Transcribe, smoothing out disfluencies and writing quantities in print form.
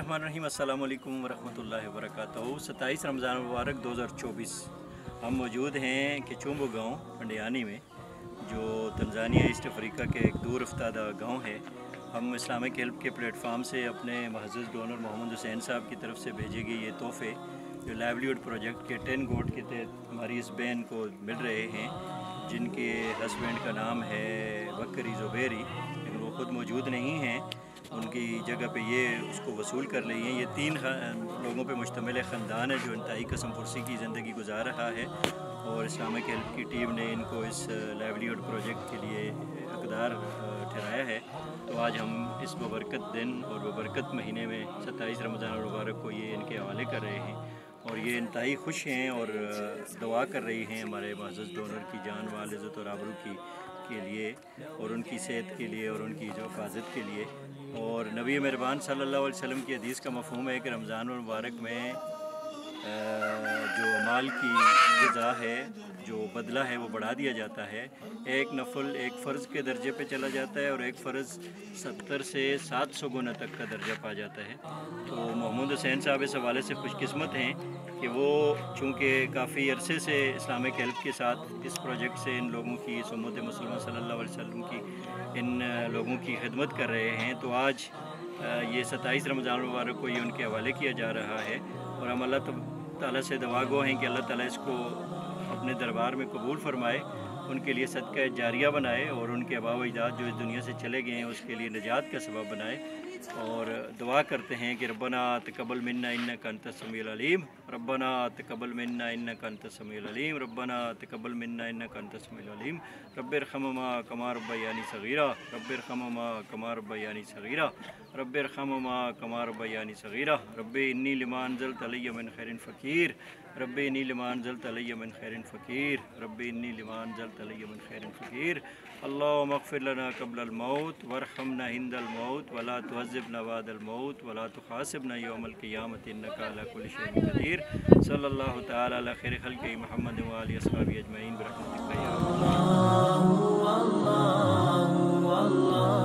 बिस्मिल्लाहिर्रहमानिर्रहीम। अस्सलाम वालेकुम वरहमतुल्लाहि वबरकातुहू। 27 रमज़ान मुबारक 2024। हम मौजूद हैं किचुम्बो गाँव पंडियानी में, जो तंजानिया ईस्ट अफ्रीका के एक दूर अफ्तादा गाँव है। हम इस्लामिक हेल्प के प्लेटफार्म से अपने मुअज़्ज़ज़ डोनर मोहम्मद हुसैन साहब की तरफ से भेजे गए ये तोहफ़े जो लाइवलीहुड प्रोजेक्ट के 10 गोट के तहत हमारी इस बहन को मिल रहे हैं, जिनके हस्बैंड का नाम है बकरी ज़ुबैरी, लेकिन वो ख़ुद मौजूद नहीं हैं। उनकी जगह पे ये उसको वसूल कर रही हैं। ये 3 लोगों पे मुश्तमिल ख़ानदान है जो इंतहाई कसम पुरसी की ज़िंदगी गुजार रहा है, और इस्लामिक हेल्प की टीम ने इनको इस लाइवलीहुड प्रोजेक्ट के लिए हकदार ठहराया है। तो आज हम इस बबरकत दिन और बबरकत महीने में 27 रमज़ान मुबारक को ये इनके हवाले कर रहे हैं, और ये इंतहाई खुश हैं और दुआ कर रही हैं हमारे मुअज़्ज़ज़ डोनर की जान वाल इज़्ज़त और आबरू के लिए, और उनकी सेहत के लिए, और उनकी जो हिफाजत के लिए। और नबी मेहरबान सल्लल्लाहु अलैहि वसल्लम की हदीस का मफ़हूम है कि रमज़ान मुबारक में जो अमाल की जज़ा है, जो बदला है, वो बढ़ा दिया जाता है। एक नफल एक फ़र्ज़ के दर्जे पे चला जाता है, और एक फ़र्ज़ 70 से 700 गुना तक का दर्जा पा जाता है। तो मोहम्मद हुसैन साहब इस हवाले से खुशकिस्मत हैं कि वो चूँकि काफ़ी अरसे से इस्लामिक हेल्प के साथ इस प्रोजेक्ट से इन लोगों की, इस उम्मत मुसलमान सल्लल्लाहु अलैहि वसल्लम की, इन लोगों की खिदमत कर रहे हैं। तो आज ये 27 रमज़ान मुबारक को ये उनके हवाले किया जा रहा है, और हम अल्लाह ताला से दुआ गो हैं कि अल्लाह ताला इसको अपने दरबार में कबूल फरमाए, उनके लिए सदका जारिया बनाए, और उनके आबा व अजदाद जो इस दुनिया से चले गए हैं उसके लिए निजात का सबब बनाए। और दुआ करते हैं कि रब्बना तक़ब्बल मिन्ना इन्नका अंतस समीउल अलीम, रब्बना तक़ब्बल मिन्ना इन्नका अंतस समीउल अलीम, रब्बना तक़ब्बल मिन्ना इन्नका अंतस समीउल अलीम, रब्बिरहम्हुमा कमा रब्बयानी सगीरा, रब्बिरहम्हुमा कमा रब्बयानी सगीरा, रब्बिरहम्हुमा कमा रब्बयानी सगीरा, रब्बी इन्नी लिमा अंज़लत अलैया मिन खैरिन फ़क़ीर, रब्बी इन्नी लिमा अंज़लत अलैया मिन खैरिन फ़क़ीर, रब्बी इन्नी लिमा अंज़लत अलैया मिन खैरिन फ़क़ीर। अल्लाहुम्मा अग़फ़िर लना क़ब्लल मौत वरहमना हिंदल मौत वला तुअज़्ज़िबना बअदल मौत वला तुहासिबना यौमल क़ियामत इन्नका अला कुल्लि शैइन क़दीर। सल्लल्लाहु तआला अला खैरि ख़ल्क़ि मुहम्मद व आलिहि अस्हाबी अजमईन बिरहमतिका या अरहमर राहिमीन।